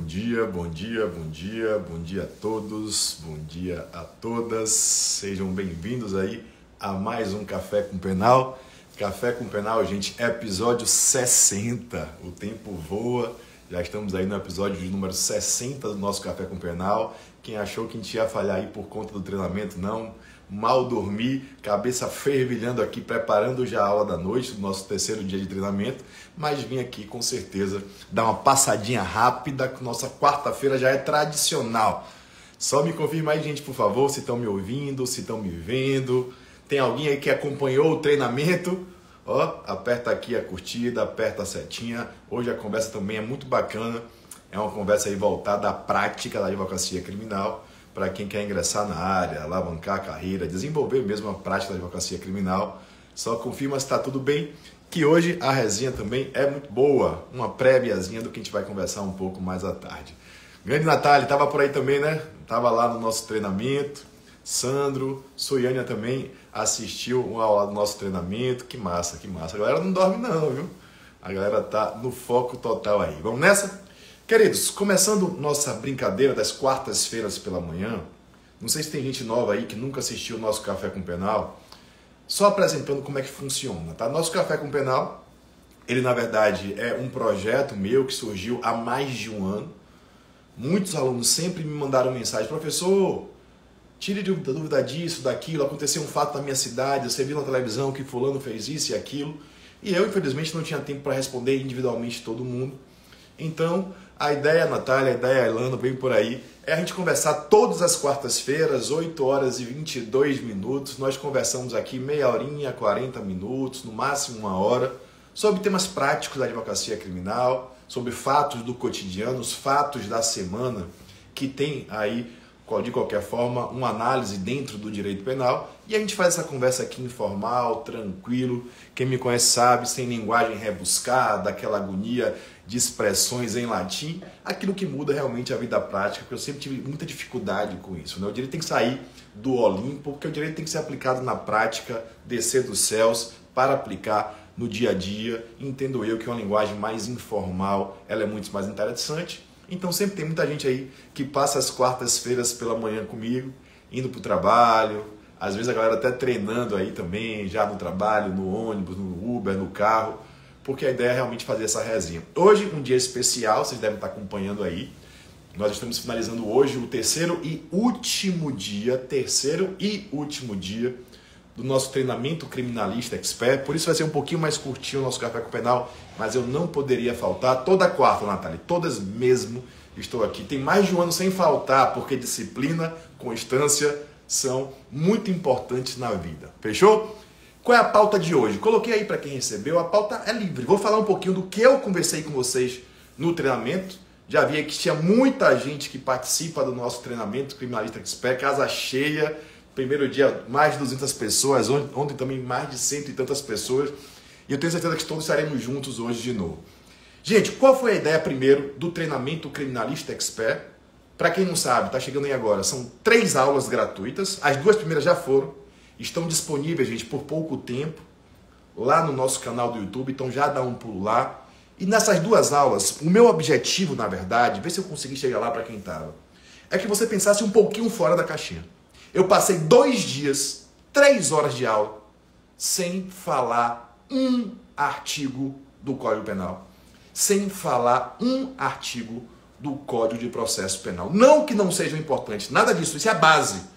dia, bom dia, bom dia, bom dia a todos, bom dia a todas. Sejam bem-vindos aí a mais um Café com Penal. Café com Penal, gente, episódio 60. O tempo voa, já estamos aí no episódio de número 60 do nosso Café com Penal. Quem achou que a gente ia falhar aí por conta do treinamento, não. Mal dormi, cabeça fervilhando aqui, preparando já a aula da noite, do nosso terceiro dia de treinamento, mas vim aqui com certeza dar uma passadinha rápida, que nossa quarta-feira já é tradicional. Só me confirma aí, gente, por favor, se estão me ouvindo, se estão me vendo. Tem alguém aí que acompanhou o treinamento? Ó, aperta aqui a curtida, aperta a setinha. Hoje a conversa também é muito bacana, é uma conversa aí voltada à prática da advocacia criminal, para quem quer ingressar na área, alavancar a carreira, desenvolver mesmo a prática da advocacia criminal. Só confirma se está tudo bem, que hoje a resenha também é muito boa, uma préviazinha do que a gente vai conversar um pouco mais à tarde. Grande Natália, estava por aí também, né? Estava lá no nosso treinamento. Sandro, Soiânia também assistiu uma aula do nosso treinamento. Que massa, que massa. A galera não dorme não, viu? A galera tá no foco total aí. Vamos nessa? Queridos, começando nossa brincadeira das quartas-feiras pela manhã, não sei se tem gente nova aí que nunca assistiu o nosso Café com Penal, só apresentando como é que funciona, tá? Nosso Café com Penal, ele na verdade é um projeto meu que surgiu há mais de um ano. Muitos alunos sempre me mandaram mensagem: professor, tire dúvida disso, daquilo, aconteceu um fato na minha cidade, você viu na televisão que fulano fez isso e aquilo, e eu infelizmente não tinha tempo para responder individualmente todo mundo. Então, a ideia, Natália, a ideia, Elano, vem por aí, é a gente conversar todas as quartas-feiras, 8 horas e 22 minutos. Nós conversamos aqui meia horinha, 40 minutos, no máximo uma hora, sobre temas práticos da advocacia criminal, sobre fatos do cotidiano, os fatos da semana, que tem aí, de qualquer forma, uma análise dentro do direito penal. E a gente faz essa conversa aqui informal, tranquilo. Quem me conhece sabe, sem linguagem rebuscada, aquela agonia de expressões em latim, aquilo que muda realmente a vida prática, porque eu sempre tive muita dificuldade com isso, né? O direito tem que sair do Olimpo, porque o direito tem que ser aplicado na prática, descer dos céus para aplicar no dia a dia. Entendo eu que uma linguagem mais informal, ela é muito mais interessante. Então sempre tem muita gente aí que passa as quartas-feiras pela manhã comigo, indo para o trabalho, às vezes a galera até treinando aí também, já no trabalho, no ônibus, no Uber, no carro, porque a ideia é realmente fazer essa resenha. Hoje, um dia especial, vocês devem estar acompanhando aí. Nós estamos finalizando hoje o terceiro e último dia do nosso treinamento Criminalista Expert. Por isso vai ser um pouquinho mais curtinho o nosso Café com Penal, mas eu não poderia faltar. Toda quarta, Natália, todas mesmo, estou aqui. Tem mais de um ano sem faltar, porque disciplina, constância são muito importantes na vida. Fechou? Qual é a pauta de hoje? Coloquei aí para quem recebeu, a pauta é livre. Vou falar um pouquinho do que eu conversei com vocês no treinamento. Já vi que tinha muita gente que participa do nosso treinamento Criminalista Expert, casa cheia. Primeiro dia, mais de 200 pessoas, ontem também mais de 100 e tantas pessoas. E eu tenho certeza que todos estaremos juntos hoje de novo. Gente, qual foi a ideia primeiro do treinamento Criminalista Expert? Para quem não sabe, está chegando aí agora, são 3 aulas gratuitas. As 2 primeiras já foram. Estão disponíveis, gente, por pouco tempo, lá no nosso canal do YouTube, então já dá um pulo lá. E nessas 2 aulas, o meu objetivo, na verdade, ver se eu consegui chegar lá para quem estava, é que você pensasse um pouquinho fora da caixinha. Eu passei 2 dias, 3 horas de aula, sem falar um artigo do Código Penal, sem falar um artigo do Código de Processo Penal. Não que não sejam importantes, nada disso, isso é a base.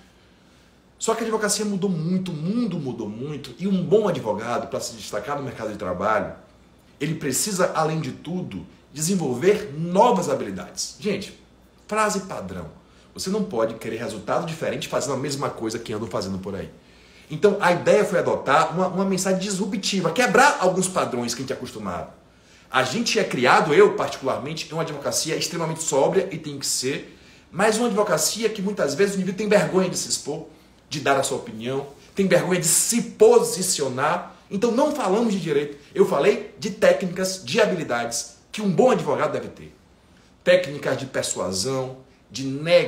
Só que a advocacia mudou muito, o mundo mudou muito, e um bom advogado, para se destacar no mercado de trabalho, ele precisa, além de tudo, desenvolver novas habilidades. Gente, frase padrão. Você não pode querer resultado diferente fazendo a mesma coisa que andam fazendo por aí. Então, a ideia foi adotar uma mensagem disruptiva, quebrar alguns padrões que a gente é acostumado. A gente é criado, eu particularmente, em uma advocacia extremamente sóbria, e tem que ser, mas uma advocacia que muitas vezes o indivíduo tem vergonha de se expor, de dar a sua opinião, tem vergonha de se posicionar. Então não falamos de direito, eu falei de técnicas, de habilidades que um bom advogado deve ter. Técnicas de persuasão, de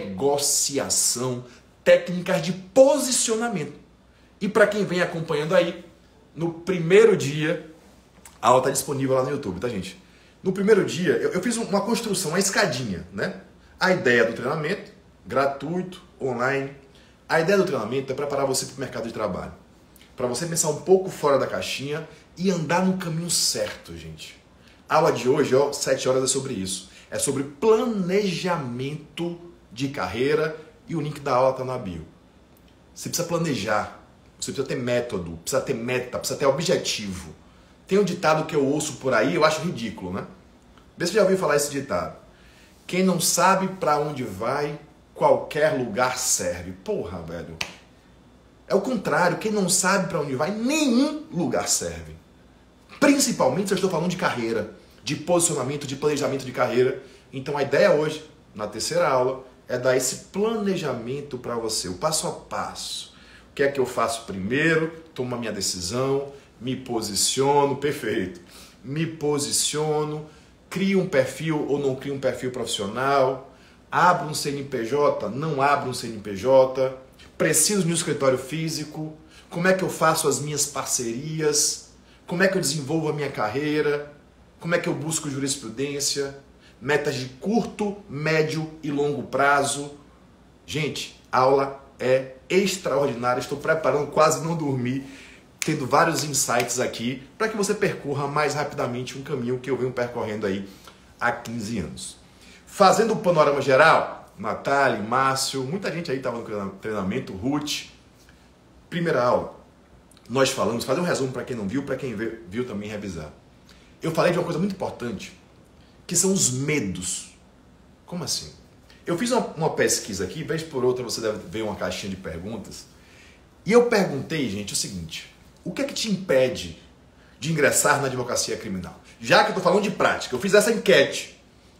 negociação, técnicas de posicionamento. E para quem vem acompanhando aí, no primeiro dia, a aula está disponível lá no YouTube, tá, gente? No primeiro dia, eu fiz uma construção, uma escadinha, né? A ideia do treinamento, gratuito, online. A ideia do treinamento é preparar você para o mercado de trabalho. Para você pensar um pouco fora da caixinha e andar no caminho certo, gente. A aula de hoje, 7 horas, é sobre isso. É sobre planejamento de carreira e o link da aula está na bio. Você precisa planejar, você precisa ter método, precisa ter meta, precisa ter objetivo. Tem um ditado que eu ouço por aí, eu acho ridículo, né? Vê se você já ouviu falar esse ditado. Quem não sabe para onde vai, qualquer lugar serve. Porra, velho. É o contrário, quem não sabe para onde vai, nenhum lugar serve. Principalmente se eu estou falando de carreira, de posicionamento, de planejamento de carreira. Então a ideia hoje, na terceira aula, é dar esse planejamento para você, o passo a passo. O que é que eu faço primeiro? Tomo a minha decisão, me posiciono, perfeito. Me posiciono, crio um perfil ou não crio um perfil profissional, abro um CNPJ, não abro um CNPJ, preciso de um escritório físico, como é que eu faço as minhas parcerias, como é que eu desenvolvo a minha carreira, como é que eu busco jurisprudência, metas de curto, médio e longo prazo. Gente, a aula é extraordinária, estou preparando, quase não dormi, tendo vários insights aqui para que você percorra mais rapidamente um caminho que eu venho percorrendo aí há 15 anos. Fazendo o panorama geral, Natália, Márcio, muita gente aí estava no treinamento, Ruth. Primeira aula, nós falamos, fazer um resumo para quem não viu, para quem viu também revisar. Eu falei de uma coisa muito importante, que são os medos. Como assim? Eu fiz uma pesquisa aqui, vez por outra você deve ver uma caixinha de perguntas, e eu perguntei, gente, o seguinte: o que é que te impede de ingressar na advocacia criminal? Já que eu estou falando de prática, eu fiz essa enquete.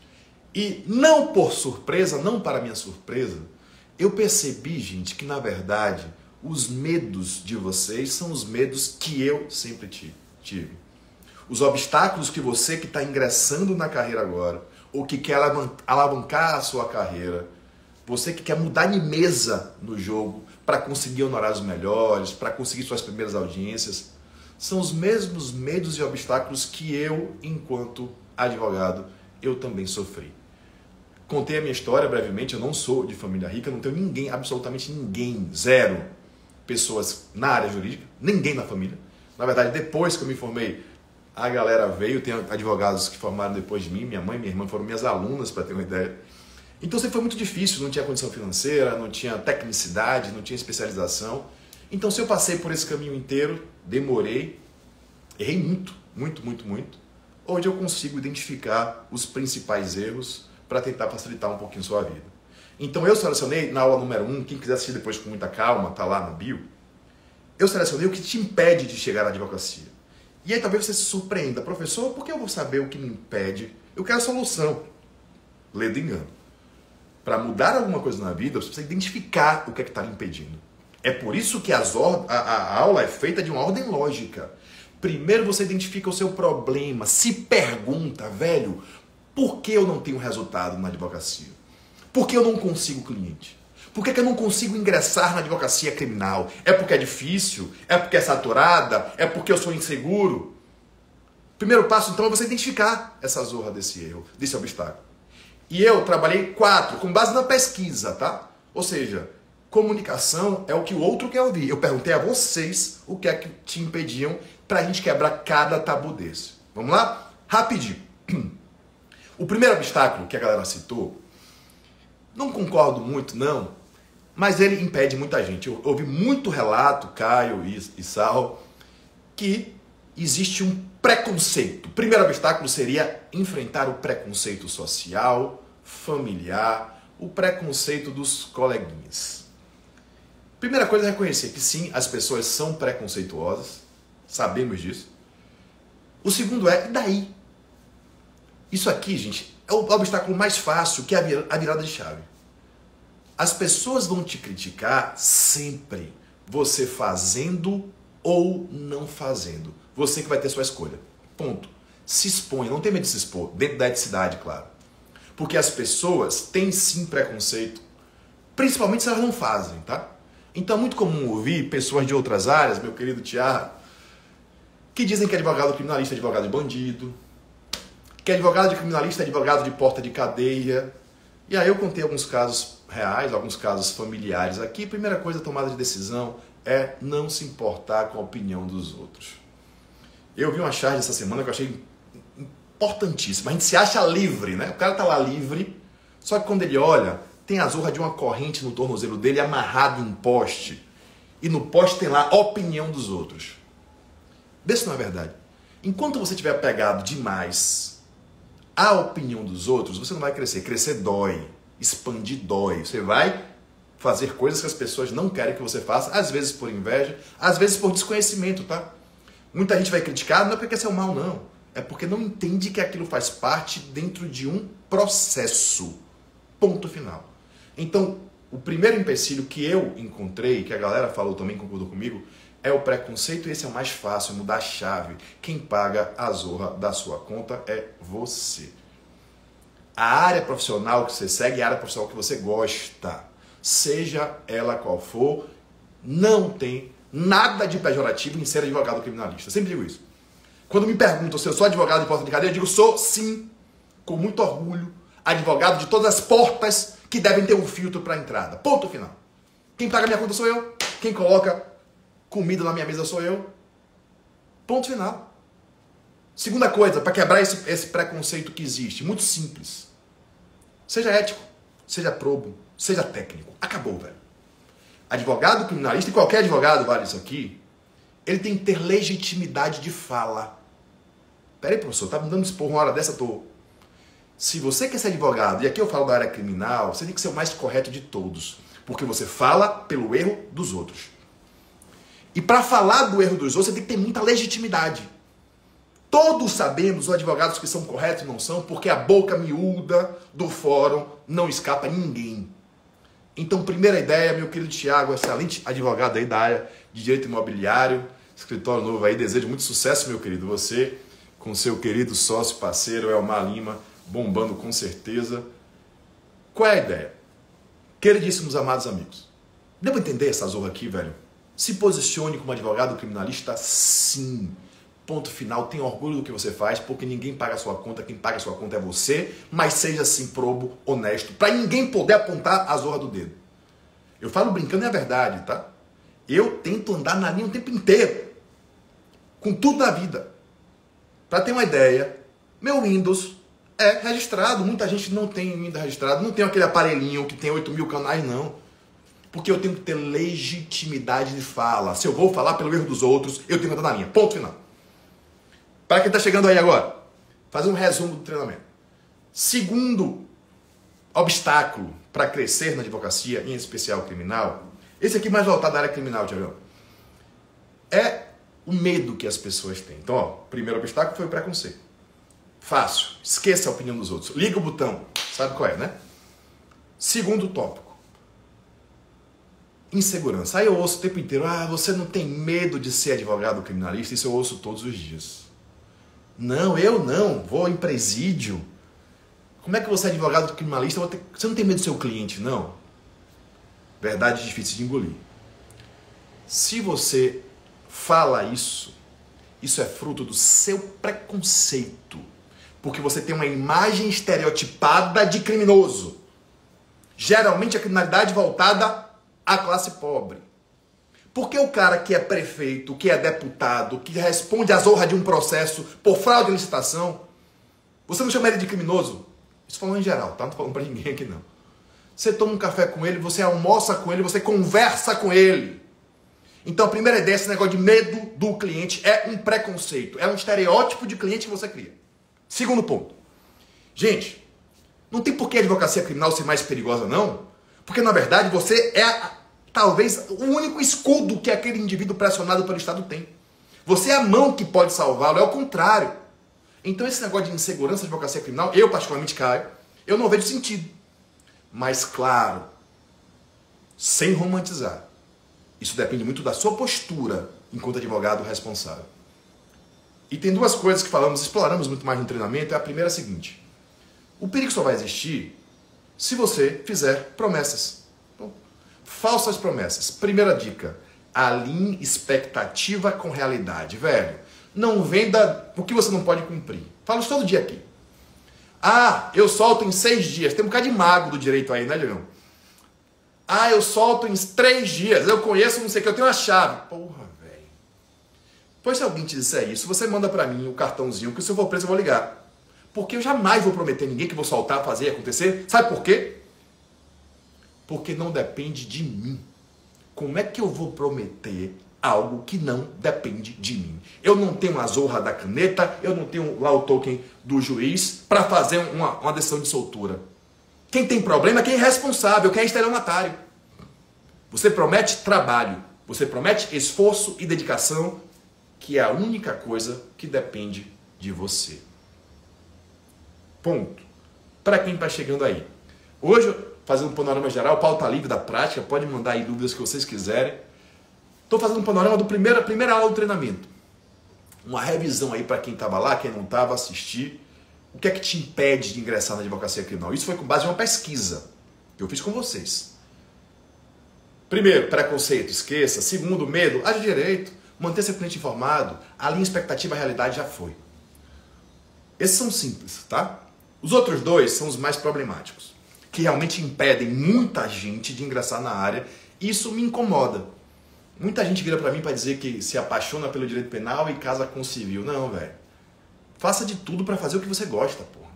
E não por surpresa, não para minha surpresa, eu percebi, gente, que na verdade os medos de vocês são os medos que eu sempre tive. Os obstáculos que você que está ingressando na carreira agora, ou que quer alavancar a sua carreira, você que quer mudar de mesa no jogo para conseguir honorários melhores, para conseguir suas primeiras audiências, são os mesmos medos e obstáculos que eu, enquanto advogado, eu também sofri. Contei a minha história brevemente, eu não sou de família rica, não tenho ninguém, absolutamente ninguém, zero pessoas na área jurídica, ninguém na família. Na verdade, depois que eu me formei, a galera veio, tem advogados que formaram depois de mim, minha mãe e minha irmã foram minhas alunas, para ter uma ideia. Então sempre foi muito difícil, não tinha condição financeira, não tinha tecnicidade, não tinha especialização. Então se eu passei por esse caminho inteiro, demorei, errei muito, muito, muito, muito. Hoje eu consigo identificar os principais erros para tentar facilitar um pouquinho a sua vida. Então eu selecionei, na aula número 1, quem quiser assistir depois com muita calma, tá lá na bio, eu selecionei o que te impede de chegar na advocacia. E aí talvez você se surpreenda, professor, por que eu vou saber o que me impede? Eu quero a solução. Lê do engano. Para mudar alguma coisa na vida, você precisa identificar o que é que está lhe impedindo. É por isso que a aula é feita de uma ordem lógica. Primeiro você identifica o seu problema, se pergunta, velho, por que eu não tenho resultado na advocacia? Por que eu não consigo cliente? Por que eu não consigo ingressar na advocacia criminal? É porque é difícil? É porque é saturada? É porque eu sou inseguro? Primeiro passo, então, é você identificar essa zorra desse erro, desse obstáculo. E eu trabalhei 4, com base na pesquisa, tá? Ou seja, comunicação é o que o outro quer ouvir. Eu perguntei a vocês o que é que te impediam para a gente quebrar cada tabu desse. Vamos lá? Rapidinho. O primeiro obstáculo que a galera citou, não concordo muito, não, mas ele impede muita gente. Eu ouvi muito relato, Caio e Sal, que existe um preconceito. O primeiro obstáculo seria enfrentar o preconceito social, familiar, o preconceito dos coleguinhas. Primeira coisa é reconhecer que sim, as pessoas são preconceituosas, sabemos disso. O segundo é, e daí? Isso aqui, gente, é o obstáculo mais fácil, que é a virada de chave. As pessoas vão te criticar sempre, você fazendo ou não fazendo. Você que vai ter sua escolha. Ponto. Se exponha, não tem medo de se expor, dentro da eticidade, claro. Porque as pessoas têm sim preconceito, principalmente se elas não fazem, tá? Então é muito comum ouvir pessoas de outras áreas, meu querido Tiago, que dizem que advogado criminalista é advogado de bandido, que que advogado de criminalista é advogado de porta de cadeia. E aí eu contei alguns casos reais, alguns casos familiares aqui. Primeira coisa, tomada de decisão é não se importar com a opinião dos outros. Eu vi uma charge essa semana que eu achei importantíssima. A gente se acha livre, né? O cara tá lá livre, só que quando ele olha, tem a zorra de uma corrente no tornozelo dele amarrado em um poste. E no poste tem lá a opinião dos outros. Vê se não é verdade. Enquanto você estiver apegado demais à opinião dos outros, você não vai crescer. Crescer dói. Expandir dói. Você vai fazer coisas que as pessoas não querem que você faça, às vezes por inveja, às vezes por desconhecimento, tá? Muita gente vai criticar, não é porque quer ser o mal, não. É porque não entende que aquilo faz parte dentro de um processo. Ponto final. Então, o primeiro empecilho que eu encontrei, que a galera falou também, concordou comigo, é o preconceito, e esse é o mais fácil, mudar a chave. Quem paga a zorra da sua conta é você. A área profissional que você segue é a área profissional que você gosta. Seja ela qual for, não tem nada de pejorativo em ser advogado criminalista. Eu sempre digo isso. Quando me perguntam se eu sou advogado de porta de cadeia, eu digo sou sim, com muito orgulho, advogado de todas as portas que devem ter um filtro para entrada. Ponto final. Quem paga minha conta sou eu. Quem coloca comida na minha mesa sou eu. Ponto final. Segunda coisa, para quebrar esse preconceito que existe, muito simples. Seja ético, seja probo, seja técnico. Acabou, velho. Advogado criminalista, e qualquer advogado vale isso aqui, ele tem que ter legitimidade de fala. Peraí, professor, tá me dando esporro uma hora dessa, tô. Se você quer ser advogado, e aqui eu falo da área criminal, você tem que ser o mais correto de todos. Porque você fala pelo erro dos outros. E para falar do erro dos outros, você tem que ter muita legitimidade. Todos sabemos, os advogados que são corretos e não são, porque a boca miúda do fórum não escapa a ninguém. Então, primeira ideia, meu querido Thiago, excelente advogado aí da área de direito imobiliário, escritório novo aí, desejo muito sucesso, meu querido. Você, com seu querido sócio, parceiro, Elmar Lima, bombando com certeza. Qual é a ideia? Queridíssimos amados amigos, deu pra entender essa zorra aqui, velho? Se posicione como advogado criminalista, sim. Ponto final, tenha orgulho do que você faz, porque ninguém paga a sua conta, quem paga a sua conta é você, mas seja assim probo, honesto, para ninguém poder apontar a zorra do dedo. Eu falo brincando, é verdade, tá? Eu tento andar na linha o tempo inteiro, com tudo na vida. Para ter uma ideia, meu Windows é registrado, muita gente não tem Windows registrado, não tem aquele aparelhinho que tem 8.000 canais, não. Porque eu tenho que ter legitimidade de fala. Se eu vou falar pelo erro dos outros, eu tenho que andar na linha. Ponto final. Para quem está chegando aí agora, fazer um resumo do treinamento. Segundo obstáculo para crescer na advocacia, em especial criminal, esse aqui mais voltado à área criminal, Tiagão, é o medo que as pessoas têm. Então, ó, primeiro obstáculo foi o preconceito. Fácil, esqueça a opinião dos outros. Liga o botão, sabe qual é, né? Segundo tópico, insegurança. Aí eu ouço o tempo inteiro, você não tem medo de ser advogado criminalista? Isso eu ouço todos os dias. Não, eu não, vou em presídio. Como é que você é advogado criminalista? Você não tem medo do seu cliente, não? Verdade difícil de engolir. Se você fala isso é fruto do seu preconceito. Porque você tem uma imagem estereotipada de criminoso. Geralmente a criminalidade voltada à classe pobre. Porque o cara que é prefeito, que é deputado, que responde às honras de um processo por fraude de licitação, você não chama ele de criminoso? Isso falando em geral, tá? Não tô falando pra ninguém aqui não. Você toma um café com ele, você almoça com ele, você conversa com ele. Então a primeira ideia, esse negócio de medo do cliente é um preconceito, é um estereótipo de cliente que você cria. Segundo ponto. Gente, não tem por que a advocacia criminal ser mais perigosa não, porque na verdade você é talvez o único escudo que aquele indivíduo pressionado pelo Estado tem. Você é a mão que pode salvá-lo, é o contrário. Então esse negócio de insegurança da advocacia criminal, eu particularmente, Caio, eu não vejo sentido. Mas claro, sem romantizar, isso depende muito da sua postura enquanto advogado responsável. E tem duas coisas que exploramos muito mais no treinamento. A primeira é a seguinte: o perigo só vai existir se você fizer promessas. Então, falsas promessas. Primeira dica: alinhe expectativa com realidade. Velho, não venda o que você não pode cumprir. Falo isso todo dia aqui. Ah, eu solto em 6 dias. Tem um bocado de mago do direito aí, né, Diegão? Ah, eu solto em 3 dias. Eu conheço, não sei o que, eu tenho a chave. Porra, velho. Pois se alguém te disser isso, você manda pra mim o cartãozinho, que se eu for preso eu vou ligar. Porque eu jamais vou prometer a ninguém que vou soltar, fazer e acontecer. Sabe por quê? Porque não depende de mim. Como é que eu vou prometer algo que não depende de mim? Eu não tenho a zorra da caneta, eu não tenho lá o token do juiz para fazer uma decisão de soltura. Quem tem problema é quem é responsável, quem é estelionatário. Você promete trabalho, você promete esforço e dedicação, que é a única coisa que depende de você. Ponto. Para quem está chegando aí. Hoje, fazendo um panorama geral, o pauta livre da prática, pode mandar aí dúvidas que vocês quiserem. Estou fazendo um panorama da primeira aula do treinamento. Uma revisão aí para quem estava lá, quem não estava, assistir. O que é que te impede de ingressar na advocacia criminal? Isso foi com base em uma pesquisa que eu fiz com vocês. Primeiro, preconceito, esqueça. Segundo, medo, haja direito. Manter seu cliente informado. A linha expectativa, a realidade já foi. Esses são simples, tá? Os outros dois são os mais problemáticos, que realmente impedem muita gente de ingressar na área. Isso me incomoda. Muita gente vira pra mim pra dizer que se apaixona pelo direito penal e casa com o civil. Não, velho. Faça de tudo pra fazer o que você gosta, porra.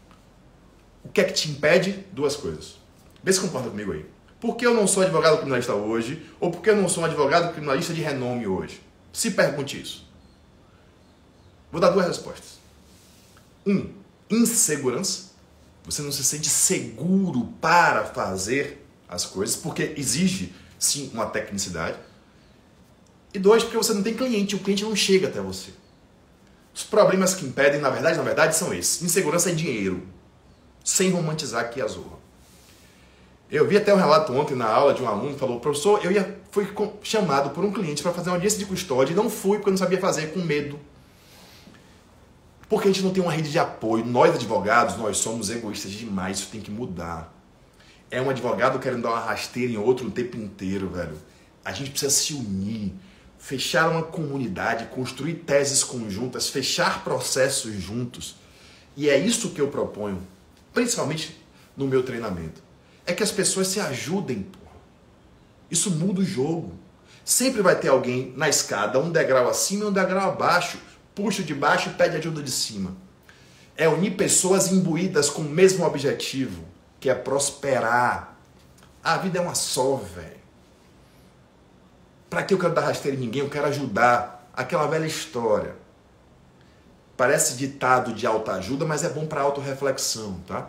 O que é que te impede? Duas coisas. Vê se concorda comigo aí. Por que eu não sou advogado criminalista hoje? Ou por que eu não sou um advogado criminalista de renome hoje? Se pergunte isso. Vou dar duas respostas. Insegurança. Você não se sente seguro para fazer as coisas, porque exige, sim, uma tecnicidade. E 2, porque você não tem cliente, o cliente não chega até você. Os problemas que impedem, na verdade, são esses. Insegurança é dinheiro, sem romantizar aqui a zorra. Eu vi até um relato ontem na aula de um aluno que falou, professor, fui chamado por um cliente para fazer uma audiência de custódia e não fui porque eu não sabia fazer, com medo. Porque a gente não tem uma rede de apoio. Nós, advogados, nós somos egoístas demais. Isso tem que mudar. É um advogado querendo dar uma rasteira em outro o tempo inteiro, velho. A gente precisa se unir, fechar uma comunidade, construir teses conjuntas, fechar processos juntos. E é isso que eu proponho, principalmente no meu treinamento. É que as pessoas se ajudem, porra. Isso muda o jogo. Sempre vai ter alguém na escada, um degrau acima e um degrau abaixo. Puxa de baixo e pede ajuda de cima. É unir pessoas imbuídas com o mesmo objetivo, que é prosperar. A vida é uma só, velho. Pra que eu quero dar rasteira em ninguém? Eu quero ajudar. Aquela velha história. Parece ditado de autoajuda, mas é bom para autorreflexão, tá?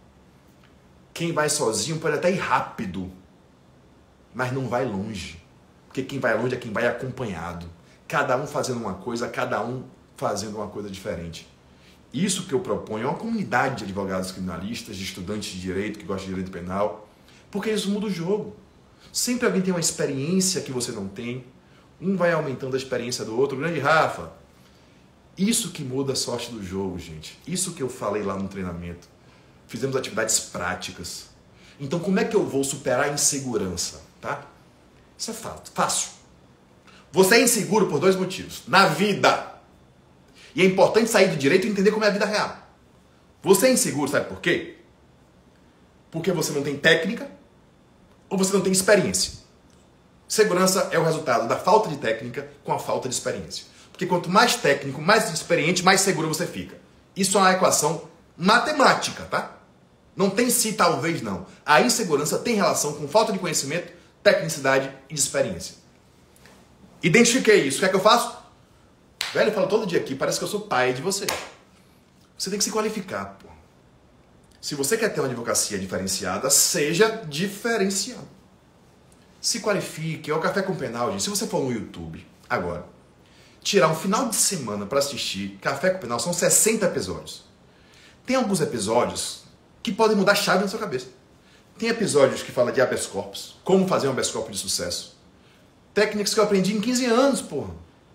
Quem vai sozinho pode até ir rápido, mas não vai longe. Porque quem vai longe é quem vai acompanhado. Cada um fazendo uma coisa, cada um fazendo uma coisa diferente. Isso que eu proponho é uma comunidade de advogados criminalistas, de estudantes de direito que gostam de direito penal, porque isso muda o jogo. Sempre alguém tem uma experiência que você não tem, um vai aumentando a experiência do outro. Grande Rafa, isso que muda a sorte do jogo, gente. Isso que eu falei lá no treinamento. Fizemos atividades práticas. Então, como é que eu vou superar a insegurança? Tá? Isso é fácil. Você é inseguro por 2 motivos. Na vida. E é importante sair do direito e entender como é a vida real. Você é inseguro, sabe por quê? Porque você não tem técnica ou você não tem experiência. Segurança é o resultado da falta de técnica com a falta de experiência. Porque quanto mais técnico, mais experiente, mais seguro você fica. Isso é uma equação matemática, tá? Não tem se talvez não. A insegurança tem relação com falta de conhecimento, tecnicidade e de experiência. Identifiquei isso. O que é que eu faço? Velho, eu falo todo dia aqui, parece que eu sou pai de você. Você tem que se qualificar, pô. Se você quer ter uma advocacia diferenciada, seja diferenciado. Se qualifique. É o Café com Penal, gente. Se você for no YouTube, agora, tirar um final de semana para assistir Café com Penal, são 60 episódios. Tem alguns episódios que podem mudar a chave na sua cabeça. Tem episódios que falam de habeas corpus, como fazer um habeas corpus de sucesso. Técnicas que eu aprendi em 15 anos, porra.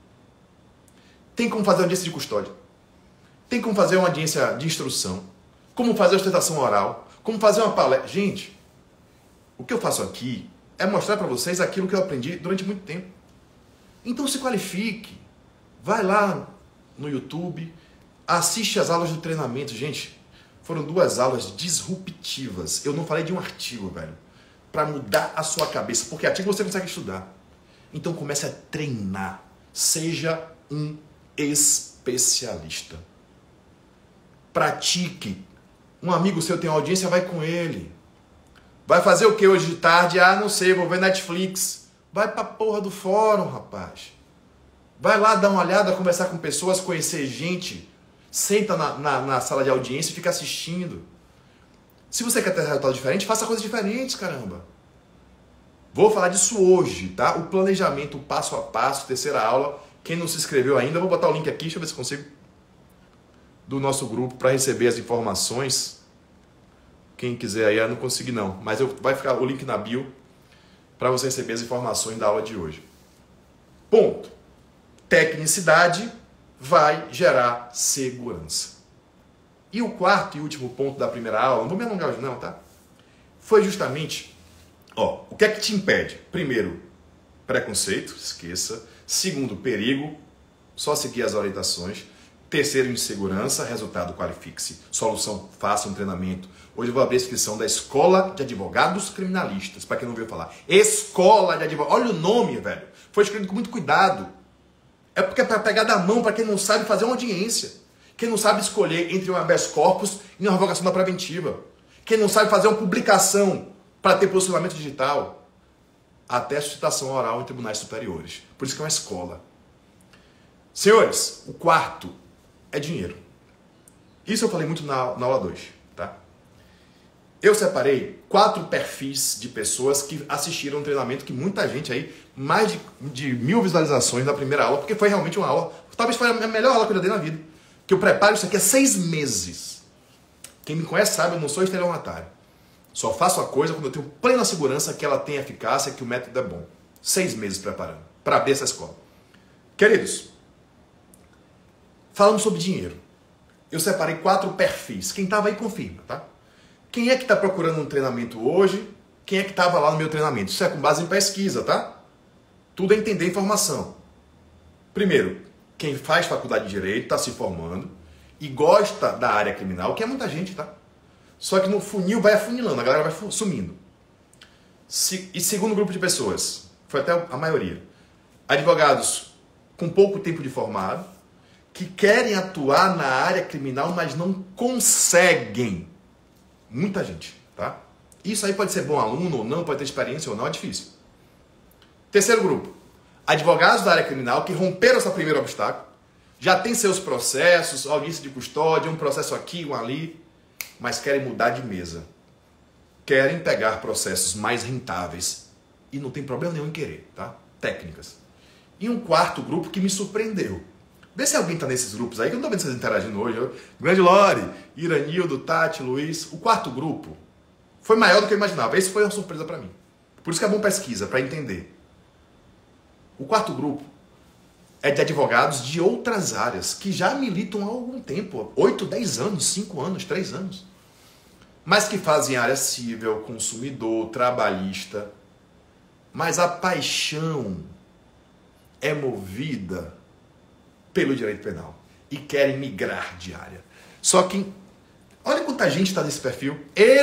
Tem como fazer uma audiência de custódia. Tem como fazer uma audiência de instrução. Como fazer ostentação oral. Como fazer uma palestra. Gente, o que eu faço aqui é mostrar para vocês aquilo que eu aprendi durante muito tempo. Então se qualifique. Vai lá no YouTube, assiste as aulas do treinamento. Gente, Foram 2 aulas disruptivas. Eu não falei de um artigo, velho. Para mudar a sua cabeça. Porque artigo você consegue estudar. Então comece a treinar. Seja um especialista. Pratique. Um amigo seu tem audiência, vai com ele. Vai fazer o que hoje de tarde? Ah, não sei, vou ver Netflix. Vai pra porra do fórum, rapaz. Vai lá dar uma olhada, conversar com pessoas, conhecer gente. Senta na sala de audiência e fica assistindo. Se você quer ter resultado diferente, faça coisas diferentes, caramba. Vou falar disso hoje, tá? O planejamento, o passo a passo, 3ª aula. Quem não se inscreveu ainda, vou botar o link aqui, deixa eu ver se consigo. Do nosso grupo para receber as informações. Quem quiser aí, eu não consegui não. Mas vai ficar o link na bio para você receber as informações da aula de hoje. Ponto. Tecnicidade vai gerar segurança. E o 4º e último ponto da primeira aula, não vou me alongar hoje não, tá? Foi justamente, o que é que te impede? Primeiro, preconceito, esqueça. Segundo, perigo, só seguir as orientações. Terceiro, insegurança, resultado, qualifique-se. Solução, faça um treinamento. Hoje eu vou abrir a inscrição da Escola de Advogados Criminalistas, para quem não ouviu falar. Escola de Advogados, olha o nome, velho. Foi escrito com muito cuidado. É porque é para pegar da mão para quem não sabe fazer uma audiência. Quem não sabe escolher entre um habeas corpus e uma revogação da preventiva. Quem não sabe fazer uma publicação para ter posicionamento digital. Até suscitação oral em tribunais superiores. Por isso que é uma escola. Senhores, o 4º é dinheiro. Isso eu falei muito na aula 2, tá? Eu separei 4 perfis de pessoas que assistiram um treinamento que muita gente aí, mais de 1000 visualizações na primeira aula, porque foi realmente uma aula, talvez foi a melhor aula que eu já dei na vida. Que eu preparo isso aqui há 6 meses. Quem me conhece sabe, eu não sou estelionatário. Só faço a coisa quando eu tenho plena segurança que ela tem eficácia, que o método é bom. 6 meses preparando, para abrir essa escola. Queridos, falando sobre dinheiro, eu separei 4 perfis. Quem estava aí confirma, tá? Quem é que está procurando um treinamento hoje? Quem é que estava lá no meu treinamento? Isso é com base em pesquisa, tá? Tudo é entender informação. Primeiro, quem faz faculdade de Direito, está se formando e gosta da área criminal, que é muita gente, tá? Só que no funil vai afunilando, a galera vai sumindo. E segundo grupo de pessoas, foi até a maioria, advogados com pouco tempo de formado, que querem atuar na área criminal, mas não conseguem. Muita gente, tá? Isso aí pode ser bom aluno ou não, pode ter experiência ou não, é difícil. Terceiro grupo, advogados da área criminal que romperam esse primeiro obstáculo, já tem seus processos, audiência de custódia, um processo aqui, um ali, mas querem mudar de mesa. Querem pegar processos mais rentáveis e não tem problema nenhum em querer, tá? Técnicas. E um 4º grupo que me surpreendeu. Vê se alguém está nesses grupos aí, que eu não estou vendo vocês interagindo hoje. Grande Lore, Iranildo, Tati, Luiz. O 4º grupo foi maior do que eu imaginava. Esse foi uma surpresa para mim. Por isso que é bom pesquisa, para entender. O 4º grupo é de advogados de outras áreas, que já militam há algum tempo. 8, 10 anos, 5 anos, 3 anos. Mas que fazem área civil, consumidor, trabalhista. Mas a paixão é movida pelo direito penal e querem migrar de área. Só que, olha quanta gente está nesse perfil.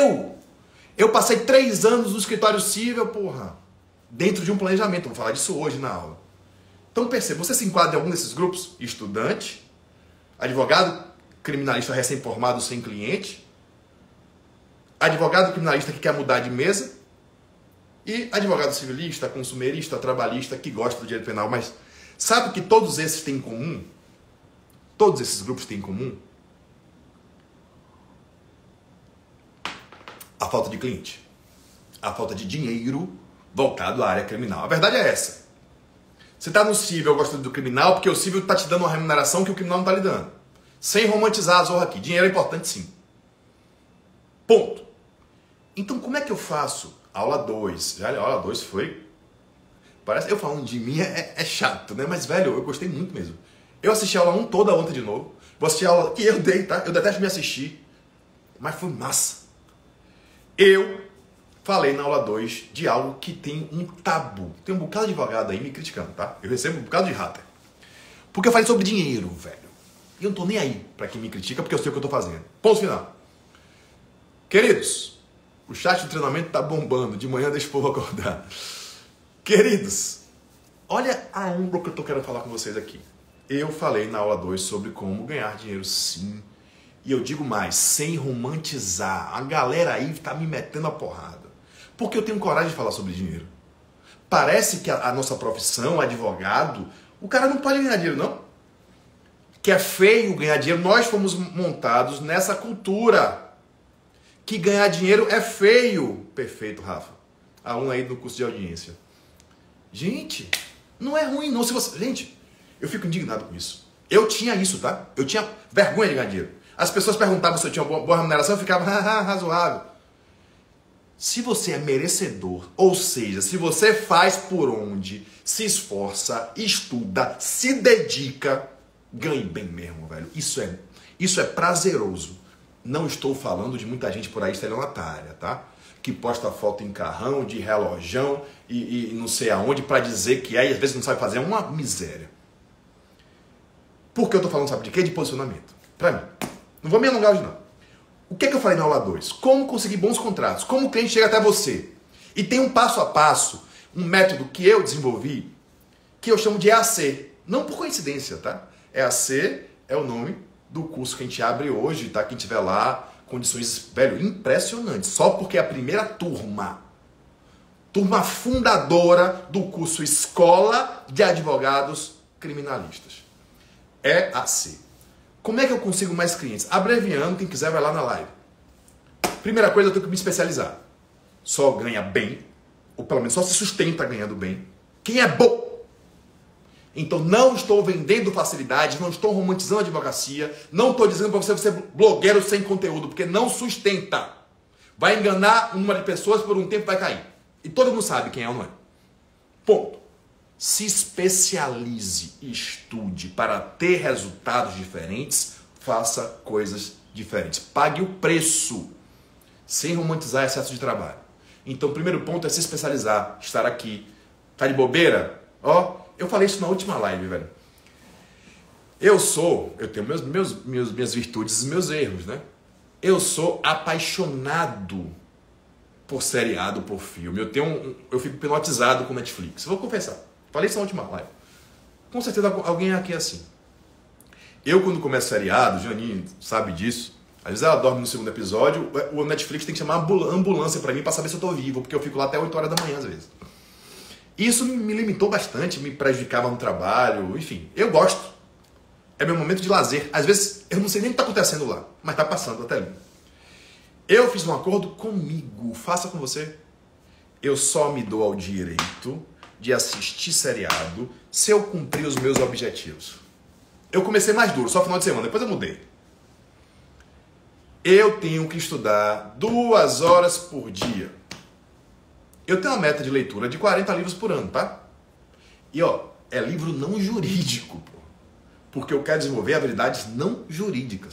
Eu passei 3 anos no escritório civil, porra, dentro de um planejamento. Vou falar disso hoje na aula. Então perceba, você se enquadra em algum desses grupos? Estudante, advogado criminalista recém-formado sem cliente, advogado criminalista que quer mudar de mesa e advogado civilista, consumerista, trabalhista que gosta do direito penal, mas sabe o que todos esses têm em comum? Todos esses grupos têm em comum? A falta de cliente. A falta de dinheiro voltado à área criminal. A verdade é essa. Você está no civil gostando do criminal porque o civil está te dando uma remuneração que o criminal não está lhe dando. Sem romantizar a zorra aqui. Dinheiro é importante sim. Ponto. Então como é que eu faço? Aula 2. Olha, a aula 2 foi... Parece eu falando de mim é chato, né? Mas, velho, eu gostei muito mesmo. Eu assisti a aula 1 toda ontem de novo. Vou assistir a aula que eu dei, tá? Eu detesto me assistir. Mas foi massa. Eu falei na aula 2 de algo que tem um tabu. Tem um bocado de advogado aí me criticando, tá? Eu recebo um bocado de hater. Porque eu falei sobre dinheiro, velho. E eu não tô nem aí pra quem me critica, porque eu sei o que eu tô fazendo. Ponto final. Queridos, o chat do treinamento tá bombando. De manhã deixa o povo acordar. Queridos, olha a ombro que eu tô querendo falar com vocês aqui. Eu falei na aula 2 sobre como ganhar dinheiro, sim. E eu digo mais, sem romantizar. A galera aí tá me metendo a porrada. Porque eu tenho coragem de falar sobre dinheiro. Parece que a nossa profissão, advogado, o cara não pode ganhar dinheiro, não. Que é feio ganhar dinheiro. Nós fomos montados nessa cultura. Que ganhar dinheiro é feio. Perfeito, Rafa. Aluno aí do curso de audiência. Gente, não é ruim não. Gente, eu fico indignado com isso. Eu tinha isso, tá? Eu tinha vergonha de ganhar dinheiro. As pessoas perguntavam se eu tinha boa remuneração, eu ficava razoável. Se você é merecedor, ou seja, se você faz por onde, se esforça, estuda, se dedica, ganhe bem mesmo, velho. Isso é prazeroso. Não estou falando de muita gente por aí estelionatária, tá? Que posta foto em carrão, de relojão e não sei aonde para dizer que é e às vezes não sabe fazer. É uma miséria. Por que eu tô falando, sabe de quê? De posicionamento. Pra mim. Não vou me alongar hoje, não. O que é que eu falei na aula 2? Como conseguir bons contratos. Como o cliente chega até você. E tem um passo a passo, um método que eu desenvolvi, que eu chamo de EAC. Não por coincidência, tá? EAC é o nome do curso que a gente abre hoje, tá? Quem tiver lá, condições, velho, impressionantes. Só porque é a primeira turma fundadora do curso Escola de Advogados Criminalistas. EAC. Como é que eu consigo mais clientes? Abreviando, quem quiser vai lá na live. Primeira coisa, eu tenho que me especializar. Só ganha bem, ou pelo menos só se sustenta ganhando bem, quem é bom. Então não estou vendendo facilidade, não estou romantizando a advocacia, não estou dizendo para você ser blogueiro sem conteúdo, porque não sustenta. Vai enganar uma de pessoas, por um tempo vai cair. E todo mundo sabe quem é ou não é. Ponto. Se especialize, estude para ter resultados diferentes, faça coisas diferentes. Pague o preço, sem romantizar excesso de trabalho. Então, o primeiro ponto é se especializar, estar aqui. Tá de bobeira? Ó, eu falei isso na última live, velho. Eu tenho minhas virtudes e meus erros, né? Eu sou apaixonado por seriado, por filme. Eu fico hipnotizado com Netflix. Vou confessar. Falei isso na última live. Com certeza alguém aqui é assim. Eu, quando começo seriado, Janinho sabe disso, às vezes ela dorme no segundo episódio, o Netflix tem que chamar uma ambulância pra mim pra saber se eu tô vivo, porque eu fico lá até 8 horas da manhã, às vezes. Isso me limitou bastante, me prejudicava no trabalho, enfim. Eu gosto. É meu momento de lazer. Às vezes, eu não sei nem o que tá acontecendo lá, mas tá passando até ali. Eu fiz um acordo comigo, faça com você. Eu só me dou ao direito de assistir seriado se eu cumprir os meus objetivos. Eu comecei mais duro, só final de semana, depois eu mudei. Eu tenho que estudar 2 horas por dia. Eu tenho uma meta de leitura de 40 livros por ano, tá? E ó, é livro não jurídico, pô. Porque eu quero desenvolver habilidades não jurídicas.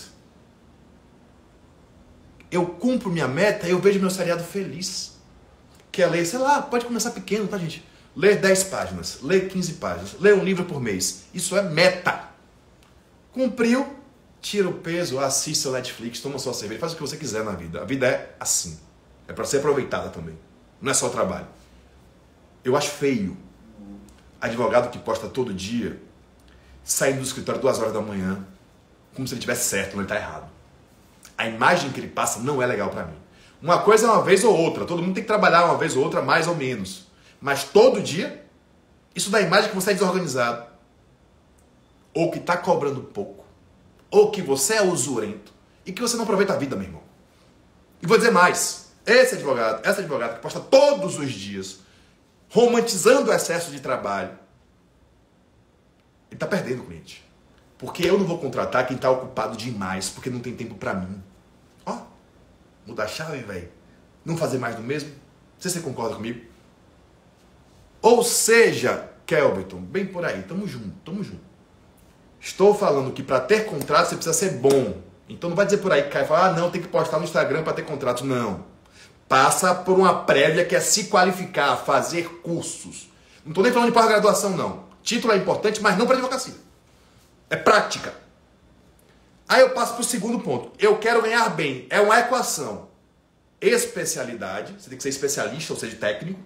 Eu cumpro minha meta e eu vejo meu seriado feliz. Quer ler, sei lá, pode começar pequeno, tá, gente? Lê 10 páginas, lê 15 páginas, lê um livro por mês. Isso é meta. Cumpriu, tira o peso, assiste seu Netflix, toma sua cerveja, faz o que você quiser na vida. A vida é assim. É para ser aproveitada também. Não é só trabalho. Eu acho feio advogado que posta todo dia, saindo do escritório 2 horas da manhã, como se ele tivesse certo, mas ele está errado. A imagem que ele passa não é legal para mim. Uma coisa é uma vez ou outra. Todo mundo tem que trabalhar uma vez ou outra, mais ou menos. Mas todo dia, isso dá a imagem que você é desorganizado. Ou que está cobrando pouco. Ou que você é usurento. E que você não aproveita a vida, meu irmão. E vou dizer mais. Essa advogada que posta todos os dias, romantizando o excesso de trabalho, ele está perdendo o cliente. Porque eu não vou contratar quem está ocupado demais, porque não tem tempo para mim. Ó, mudar a chave, velho. Não fazer mais do mesmo. Não sei se você concorda comigo. Ou seja, Kelberton, bem por aí, tamo junto, tamo junto. Estou falando que para ter contrato você precisa ser bom. Então não vai dizer por aí que cai e fala, não, tem que postar no Instagram para ter contrato. Não. Passa por uma prévia que é se qualificar, fazer cursos. Não estou nem falando de pós-graduação, não. Título é importante, mas não para advocacia. É prática. Aí eu passo para o segundo ponto. Eu quero ganhar bem. É uma equação. especialidade, você tem que ser especialista, ou seja, técnico.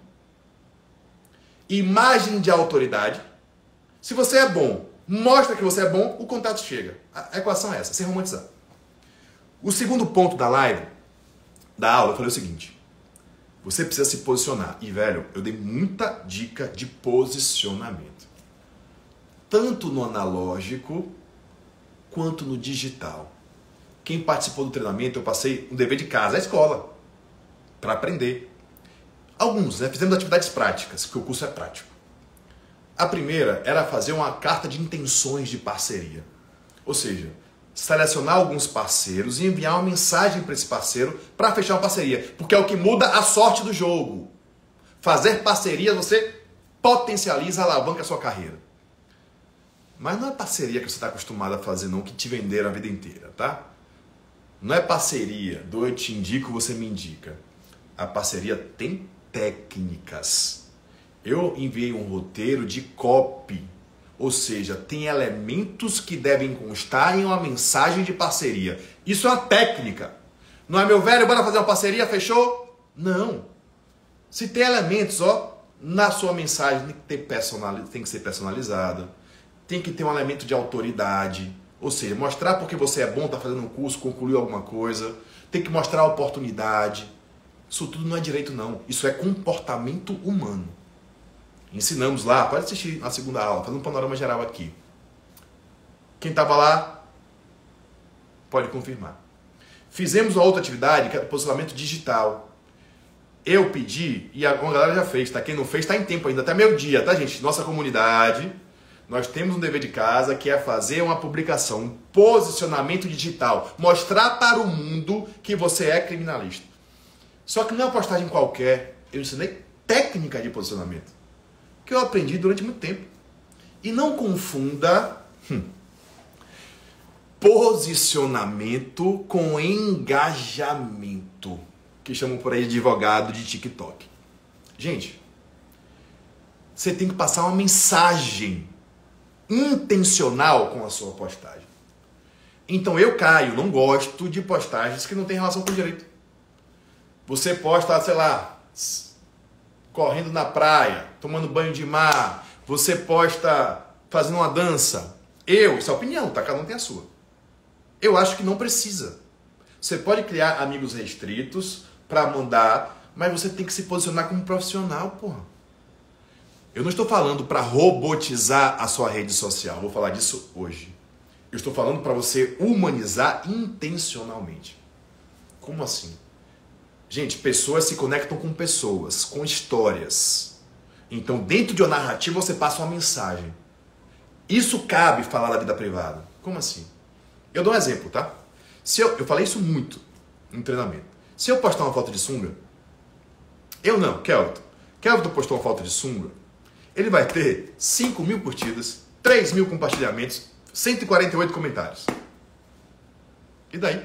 Imagem de autoridade. Se você é bom, mostra que você é bom, o contato chega. A equação é essa, sem romantizar. O segundo ponto da live, da aula, eu falei o seguinte: você precisa se posicionar. E, velho, eu dei muita dica de posicionamento. Tanto no analógico, quanto no digital. Quem participou do treinamento, eu passei um dever de casa, a escola, para aprender. Alguns, né? Fizemos atividades práticas, porque o curso é prático. A primeira era fazer uma carta de intenções de parceria. Ou seja, selecionar alguns parceiros e enviar uma mensagem para esse parceiro para fechar uma parceria. Porque é o que muda a sorte do jogo. Fazer parceria, você potencializa, alavanca a sua carreira. Mas não é parceria que você está acostumado a fazer, não, que te venderam a vida inteira, tá? Não é parceria do eu te indico, você me indica. A parceria tem técnicas. Eu enviei um roteiro de copy, ou seja, tem elementos que devem constar em uma mensagem de parceria. Isso é uma técnica. Não é, meu velho, bora fazer uma parceria, fechou? Não. Se tem elementos, ó, na sua mensagem tem que ser personalizada, tem que ter um elemento de autoridade, ou seja, mostrar porque você é bom, está fazendo um curso, concluiu alguma coisa, tem que mostrar a oportunidade. Isso tudo não é direito, não. Isso é comportamento humano. Ensinamos lá, pode assistir na segunda aula, fazendo um panorama geral aqui. Quem estava lá, pode confirmar. Fizemos uma outra atividade, que é o posicionamento digital. Eu pedi, e a galera já fez, tá? Quem não fez está em tempo ainda, até meio-dia, tá, gente? Nossa comunidade, nós temos um dever de casa que é fazer uma publicação, um posicionamento digital. Mostrar para o mundo que você é criminalista. Só que não é uma postagem qualquer, eu ensinei técnica de posicionamento, que eu aprendi durante muito tempo. E não confunda posicionamento com engajamento, que chamam por aí de advogado de TikTok. Gente, você tem que passar uma mensagem intencional com a sua postagem. Então eu, Caio, não gosto de postagens que não tem relação com o direito. Você posta, sei lá, correndo na praia, tomando banho de mar, você posta fazendo uma dança. Isso é opinião, tá? Cada um tem a sua. Eu acho que não precisa. Você pode criar amigos restritos para mandar, mas você tem que se posicionar como profissional, porra. Eu não estou falando para robotizar a sua rede social, vou falar disso hoje. Eu estou falando para você humanizar intencionalmente. Como assim? Gente, pessoas se conectam com pessoas, com histórias. Então, dentro de uma narrativa, você passa uma mensagem. Isso cabe falar da vida privada. Como assim? Eu dou um exemplo, tá? Eu falei isso muito no treinamento. Se eu postar uma foto de sunga, Kelvin postou uma foto de sunga, ele vai ter 5.000 curtidas, 3.000 compartilhamentos, 148 comentários. E daí?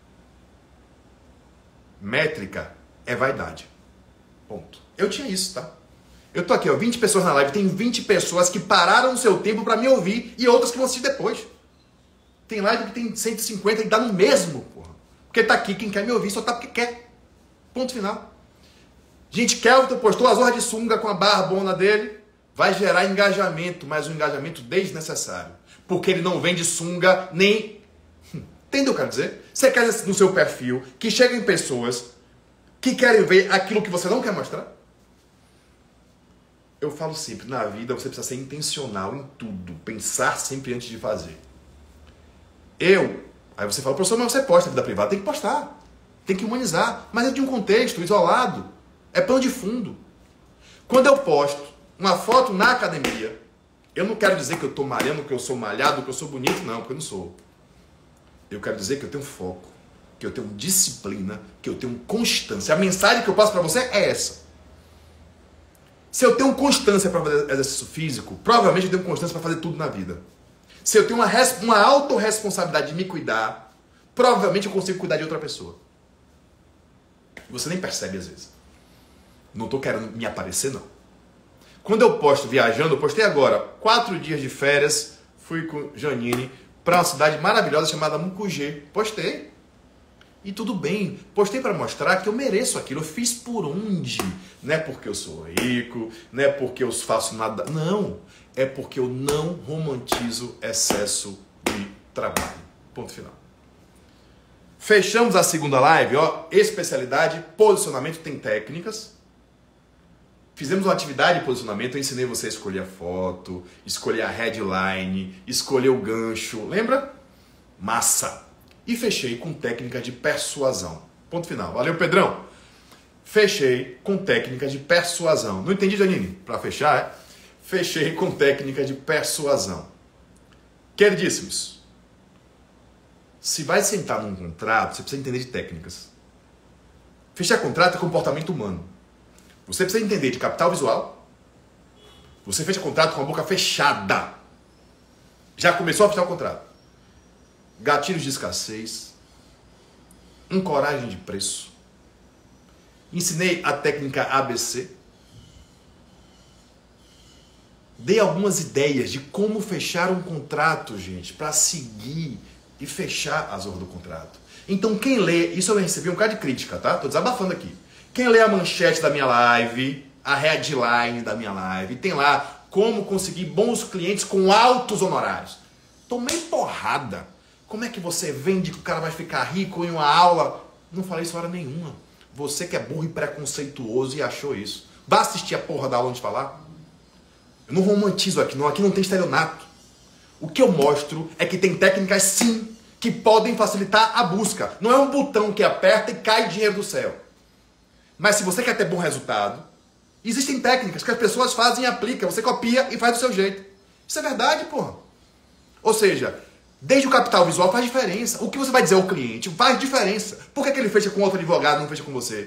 Métrica é vaidade. Ponto. Eu tinha isso, tá? Eu tô aqui, ó, 20 pessoas na live, tem 20 pessoas que pararam o seu tempo para me ouvir e outras que vão assistir depois. Tem live que tem 150 e dá no mesmo, porra. Porque tá aqui, quem quer me ouvir só tá porque quer. Ponto final. Gente, Kelvin postou a zorra de sunga com a barbona dele, vai gerar engajamento, mas um engajamento desnecessário. Porque ele não vende sunga nem... Entendeu o que eu quero dizer? Você quer no seu perfil que cheguem pessoas que querem ver aquilo que você não quer mostrar? Eu falo sempre, na vida você precisa ser intencional em tudo. Pensar sempre antes de fazer. Aí você fala, professor, mas você posta na vida privada. Tem que postar. Tem que humanizar. Mas é de um contexto isolado. É pano de fundo. Quando eu posto uma foto na academia, eu não quero dizer que eu estou malhando, que eu sou malhado, que eu sou bonito. Não, porque eu não sou. Eu quero dizer que eu tenho foco, que eu tenho disciplina, que eu tenho constância. A mensagem que eu passo para você é essa. Se eu tenho constância para fazer exercício físico, provavelmente eu tenho constância para fazer tudo na vida. Se eu tenho uma autorresponsabilidade de me cuidar, provavelmente eu consigo cuidar de outra pessoa. Você nem percebe às vezes. Não estou querendo me aparecer, não. Quando eu posto viajando, eu postei agora 4 dias de férias, fui com Janine para uma cidade maravilhosa chamada Mucugê. Postei. E tudo bem, postei para mostrar que eu mereço aquilo, eu fiz por onde? Não é porque eu sou rico, não é porque eu faço nada, não. É porque eu não romantizo excesso de trabalho. Ponto final. Fechamos a segunda live, ó, especialidade, posicionamento, tem técnicas. Fizemos uma atividade de posicionamento, eu ensinei você a escolher a foto, escolher a headline, escolher o gancho, lembra? Massa! E fechei com técnica de persuasão. Ponto final. Valeu, Pedrão! Fechei com técnica de persuasão. Não entendi, Janine? Para fechar, é? Fechei com técnica de persuasão. Queridíssimos, se vai sentar num contrato, você precisa entender de técnicas. Fechar contrato é comportamento humano. Você precisa entender de capital visual. Você fecha contrato com a boca fechada. Já começou a fechar o contrato. Gatilhos de escassez. Ancoragem de preço. Ensinei a técnica ABC. Dei algumas ideias de como fechar um contrato, gente, para seguir e fechar as horas do contrato. Então quem lê, isso eu recebi um bocado de crítica, tá? Tô desabafando aqui. Quem lê a manchete da minha live, a headline da minha live, tem lá como conseguir bons clientes com altos honorários. Tomei porrada. Como é que você vende que o cara vai ficar rico em uma aula? Não falei isso hora nenhuma. Você que é burro e preconceituoso e achou isso. Vai assistir a porra da aula antes de falar? Eu não romantizo aqui não tem estelionato. O que eu mostro é que tem técnicas sim, que podem facilitar a busca. Não é um botão que aperta e cai dinheiro do céu. Mas se você quer ter bom resultado, existem técnicas que as pessoas fazem e aplicam. Você copia e faz do seu jeito. Isso é verdade, porra. Ou seja, desde o capital visual faz diferença. O que você vai dizer ao cliente faz diferença. Por que ele fecha com outro advogado e não fecha com você?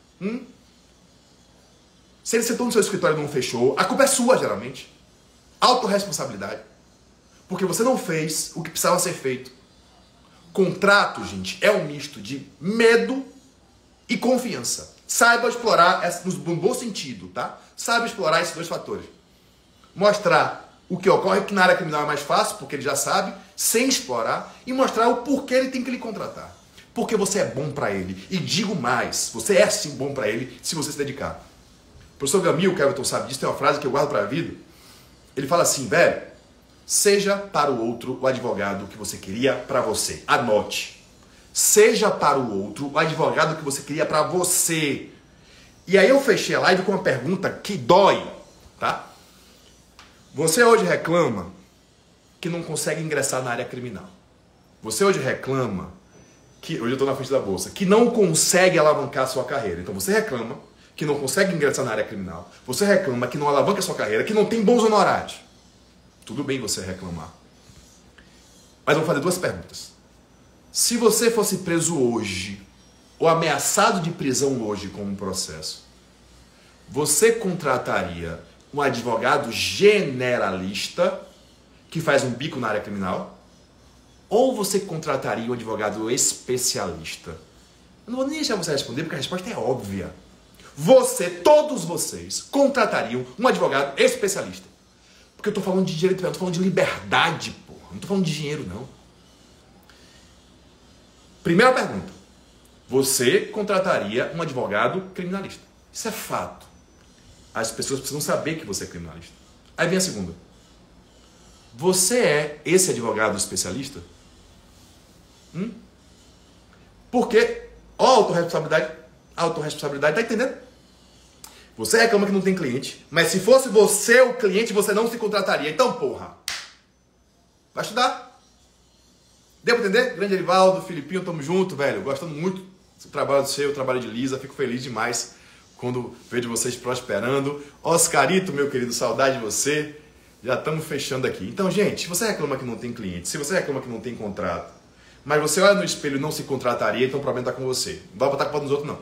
Se ele sentou no seu escritório e não fechou, a culpa é sua, geralmente. Autorresponsabilidade. Porque você não fez o que precisava ser feito. Contrato, gente, é um misto de medo e confiança. Saiba explorar, no bom sentido, tá? Saiba explorar esses dois fatores. Mostrar o que ocorre, que na área criminal é mais fácil, porque ele já sabe, sem explorar, e mostrar o porquê ele tem que lhe contratar. Porque você é bom para ele. E digo mais, você é sim bom para ele se você se dedicar. O professor Gamil, que Everton sabe disso, tem uma frase que eu guardo para a vida. Ele fala assim, velho, seja para o outro o advogado que você queria para você. Anote. Seja para o outro o advogado que você queria para você. E aí eu fechei a live com uma pergunta que dói, tá? Você hoje reclama que não consegue ingressar na área criminal. Você hoje reclama que, hoje eu estou na frente da bolsa, que não consegue alavancar a sua carreira. Então você reclama que não consegue ingressar na área criminal. Você reclama que não alavanca a sua carreira, que não tem bons honorários. Tudo bem você reclamar. Mas eu vou fazer duas perguntas. Se você fosse preso hoje, ou ameaçado de prisão hoje com um processo, você contrataria um advogado generalista que faz um bico na área criminal? Ou você contrataria um advogado especialista? Eu não vou nem deixar você responder, porque a resposta é óbvia. Todos vocês, contratariam um advogado especialista. Porque eu estou falando de direito, eu estou falando de liberdade, porra. Não estou falando de dinheiro, não. Primeira pergunta. Você contrataria um advogado criminalista? Isso é fato. As pessoas precisam saber que você é criminalista. Aí vem a segunda. Você é esse advogado especialista? Porque, ó, autorresponsabilidade, tá entendendo? Você reclama que não tem cliente, mas se fosse você o cliente, você não se contrataria. Então, porra, vai estudar. Deu pra entender? Grande Erivaldo, Filipinho, tamo junto, velho. Gostando muito do trabalho do seu, trabalho de Lisa. Fico feliz demais quando vejo vocês prosperando. Oscarito, meu querido, saudade de você. Já estamos fechando aqui. Então, gente, se você reclama que não tem cliente, se você reclama que não tem contrato, mas você olha no espelho e não se contrataria, então o problema está com você. Não vai botar a culpa nos outros, não.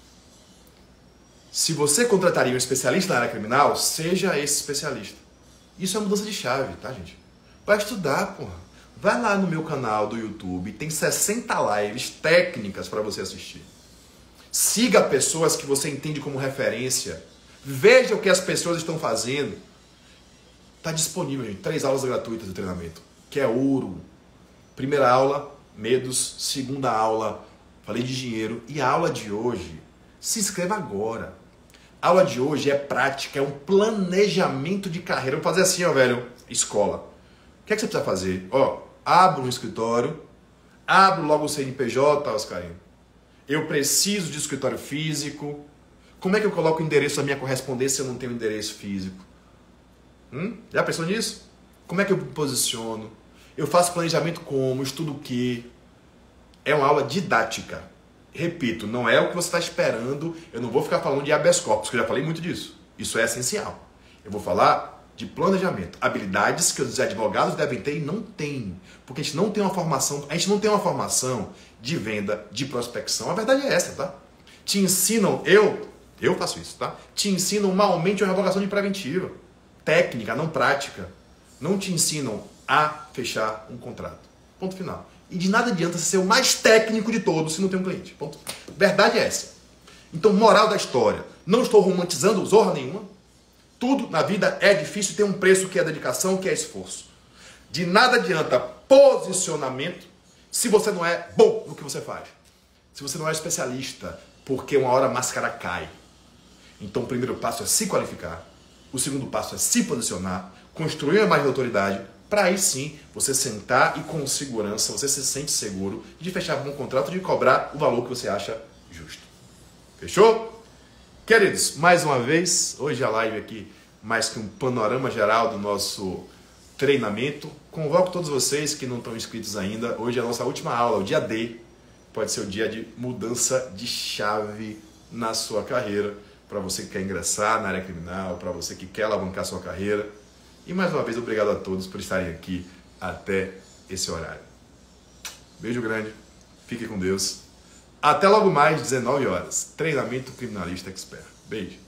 Se você contrataria um especialista na área criminal, seja esse especialista. Isso é mudança de chave, tá, gente? Vai estudar, porra. Vai lá no meu canal do YouTube, tem 60 lives técnicas para você assistir. Siga pessoas que você entende como referência. Veja o que as pessoas estão fazendo. Está disponível, gente. 3 aulas gratuitas de treinamento, que é ouro. Primeira aula, medos. Segunda aula, falei de dinheiro. E a aula de hoje, se inscreva agora. A aula de hoje é prática, é um planejamento de carreira. Eu vou fazer assim, ó, velho, escola. O que é que você precisa fazer? Ó, abro um escritório, abro logo o CNPJ, Oscarinho. Eu preciso de escritório físico. Como é que eu coloco o endereço da minha correspondência se eu não tenho endereço físico? Já pensou nisso? Como é que eu me posiciono? Eu faço planejamento como? Estudo o quê? É uma aula didática. Repito, não é o que você está esperando. Eu não vou ficar falando de habeas corpus, que eu já falei muito disso. Isso é essencial. Eu vou falar de planejamento. Habilidades que os advogados devem ter e não têm. Porque a gente não tem uma formação, de venda, de prospecção. A verdade é essa, tá? Te ensinam, eu faço isso, tá? Te ensinam malmente uma revogação de preventiva. Técnica, não prática. Não te ensinam a fechar um contrato. Ponto final. E de nada adianta você ser o mais técnico de todos se não tem um cliente. Ponto. Verdade é essa. Então, moral da história. Não estou romantizando zorra nenhuma. Tudo na vida é difícil, tem um preço que é dedicação, que é esforço. De nada adianta posicionamento se você não é bom no que você faz. Se você não é especialista, porque uma hora a máscara cai. Então, o primeiro passo é se qualificar. O segundo passo é se posicionar, construir uma imagem de autoridade, para aí sim você sentar e com segurança, você se sente seguro de fechar um contrato, de cobrar o valor que você acha justo. Fechou? Queridos, mais uma vez, hoje a live aqui, mais que um panorama geral do nosso treinamento. Convoco todos vocês que não estão inscritos ainda. Hoje é a nossa última aula, o dia D. Pode ser o dia de mudança de chave na sua carreira. Para você que quer ingressar na área criminal, para você que quer alavancar sua carreira. E mais uma vez, obrigado a todos por estarem aqui até esse horário. Beijo grande, fique com Deus. Até logo mais, 19 horas. Treinamento Criminalista Expert. Beijo.